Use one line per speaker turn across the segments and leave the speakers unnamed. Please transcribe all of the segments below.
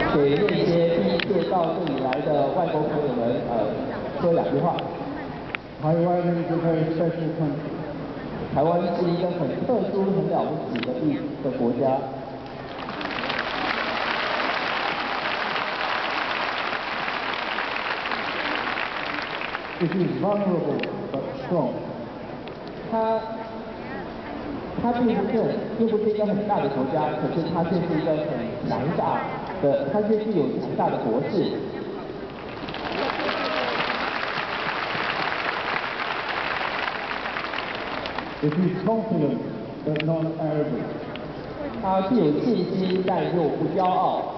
给那些第一次到这里来的外国朋友们，说2句话。
Taiwan is a very special country.
台湾是一个很特殊、很了不起的国家。
It is vulnerable but strong.
它并不是一个很大的国家，可是它却是一个很强大的，它却具有强大的国势。
It is confident but not arrogant.
它具有信心，但又不骄傲。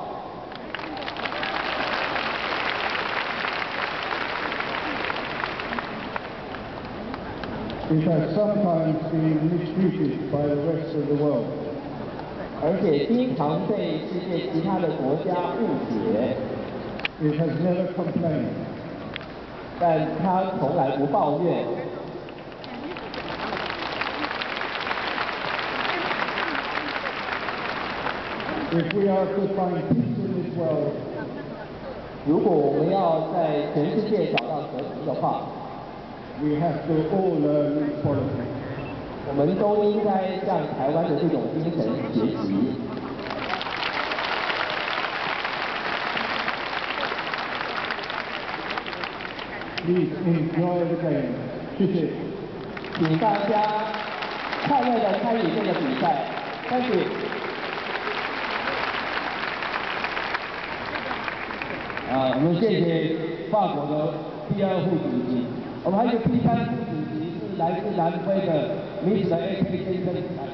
It has sometimes been mistreated by the rest of the world.
而且经常被世界其他的国家误解。
It has never complained.
但它从来不抱怨。
If we are to find peace in this world,
如果我们要在全世界找到和平的话，
we have to all learn equality.
我们都应该向台湾的这种精神学习。
Please enjoy the game. 谢谢。
请大家快乐地参与这个比赛。Thank you。
我们谢谢法国的第2副主席，我们还有第3副主席是来自南非的Mr. AK 先生。